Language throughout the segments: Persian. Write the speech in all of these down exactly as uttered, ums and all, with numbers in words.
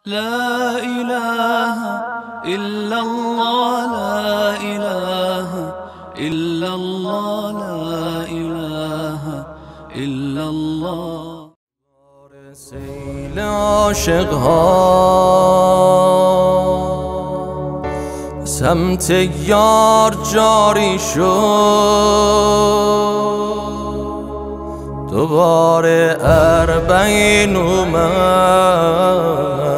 لا إله إلا الله لا إله إلا الله لا إله إلا الله. سیل عاشق ها سمت یار جاری شد، دوباره اربعین اومد،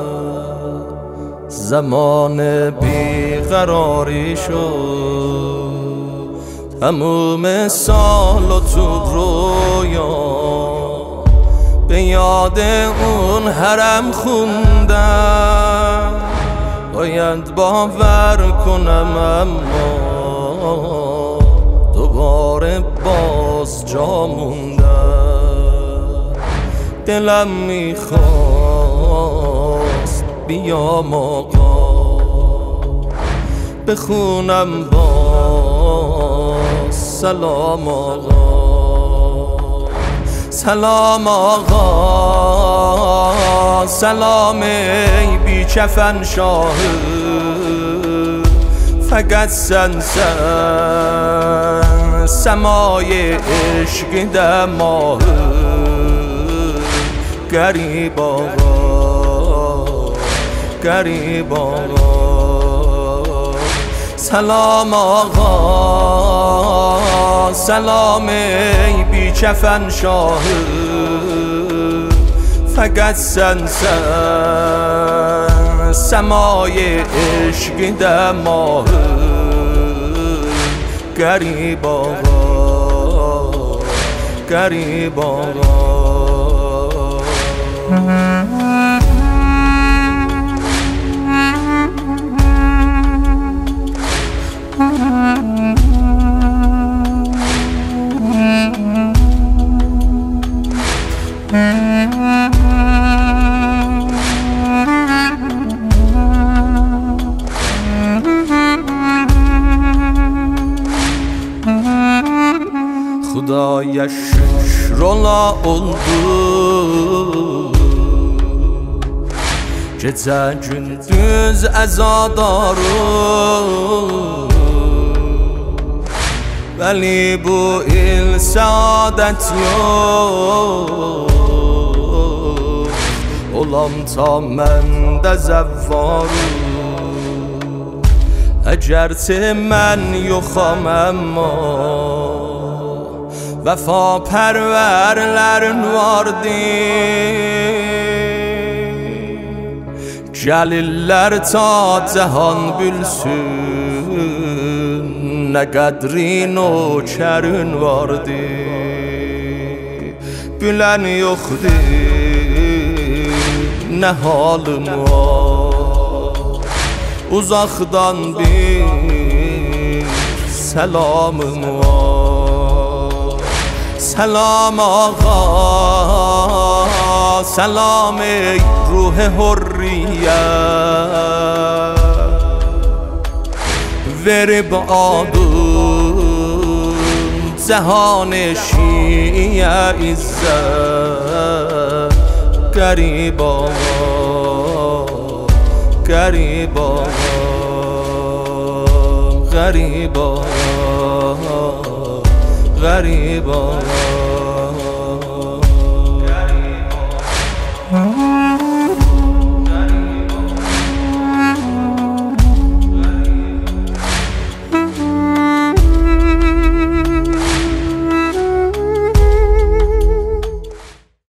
زمان بیقراری شد، تموم سال و تو رویا به یاد اون حرم خوندم. باید باور کنم اما دوباره باز جا موندم. دلم میخواست بیام آقا بخونم باز سلام آقا. سلام آقا سلام ای بی کفن شاه، فقط سن سن سمای عشق دماه. غریب آقا غریب آقا. سلام آقا سلام ای بی کفن شاه، فقط سن سن سمای عشق دماه. غریب آقا غریب آقا. Xudaya şükür ola oldu, gecə gündüz əzadarım. Vəli bu il səadət yox, olam ta məndə zəvvarım. Əgərçi mən yoxam əmma vəfa pərvərlərin vardı. Gəlirlər ta cəhan bilsin, nə qədrin o kərin vardı. Bilən yoxdur nə halım var, uzaqdan bir səlamım var. سلام آقا سلام ای روح حریت، ور بادون جهان شیعه عزت. غریب آقا غریب آقا غریب آقا غریب آقا.